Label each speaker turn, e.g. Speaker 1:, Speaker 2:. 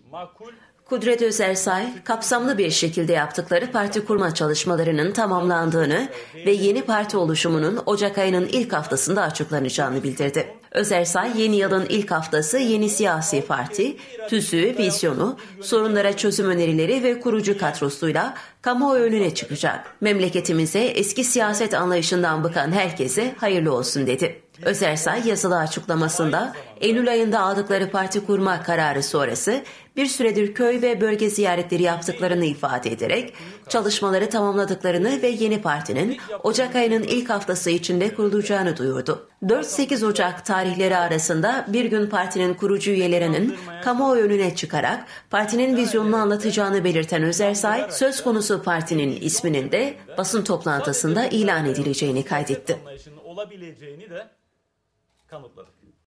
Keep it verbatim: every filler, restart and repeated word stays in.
Speaker 1: makul.
Speaker 2: Kudret Özersay, kapsamlı bir şekilde yaptıkları parti kurma çalışmalarının tamamlandığını ve yeni parti oluşumunun Ocak ayının ilk haftasında açıklanacağını bildirdi. Özersay, yeni yılın ilk haftası yeni siyasi parti, tüzüğü, vizyonu, sorunlara çözüm önerileri ve kurucu kadrosuyla kamuoyu önüne çıkacak. Memleketimize eski siyaset anlayışından bıkan herkese hayırlı olsun dedi. Özersay yazılı açıklamasında Eylül ayında aldıkları parti kurma kararı sonrası bir süredir köy ve bölge ziyaretleri yaptıklarını ifade ederek çalışmaları tamamladıklarını ve yeni partinin Ocak ayının ilk haftası içinde kurulacağını duyurdu. dört sekiz Ocak tarihleri arasında bir gün partinin kurucu üyelerinin kamuoyu önüne çıkarak partinin vizyonunu anlatacağını belirten Özersay, söz konusu partinin isminin de basın toplantısında ilan edileceğini kaydetti.
Speaker 1: Olabileceğini de kanıtladı.